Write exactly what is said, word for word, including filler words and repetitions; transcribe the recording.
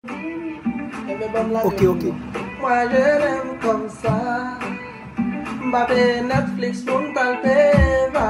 Ok, ok. Moi je l'aime comme ça. Mbappé Netflix, mon talpe, va